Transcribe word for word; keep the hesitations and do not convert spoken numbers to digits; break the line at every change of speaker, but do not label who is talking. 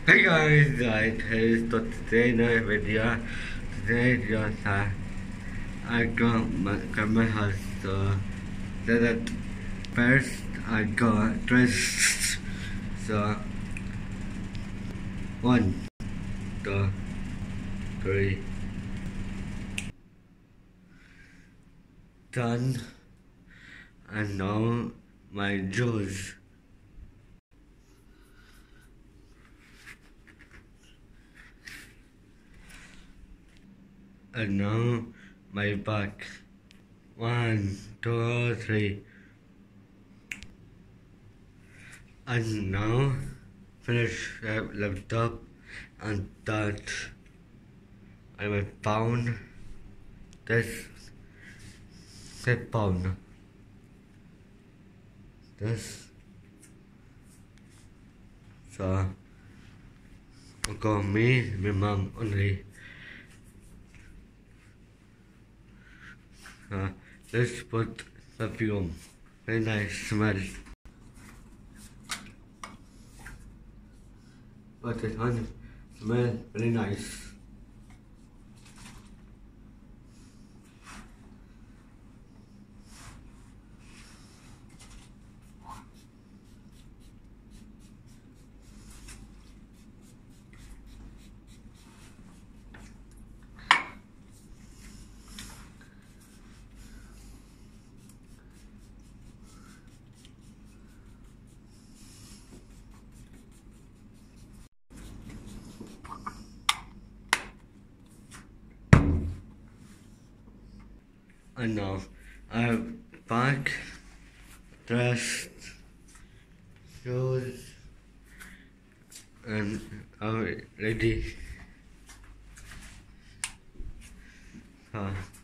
Hey guys, guys, here's the today night video. Today just uh, I got my camera house so that first I got dressed. So one, two, three, done, and now my jewels. And now my back. One, two, three. And now finish uh, laptop and that I will found this sit down. This so got me, my mom only. Uh, let's put perfume. Very nice smell. But it on smell very nice. And now I'm back, dressed, shoes, and I'm ready. Uh,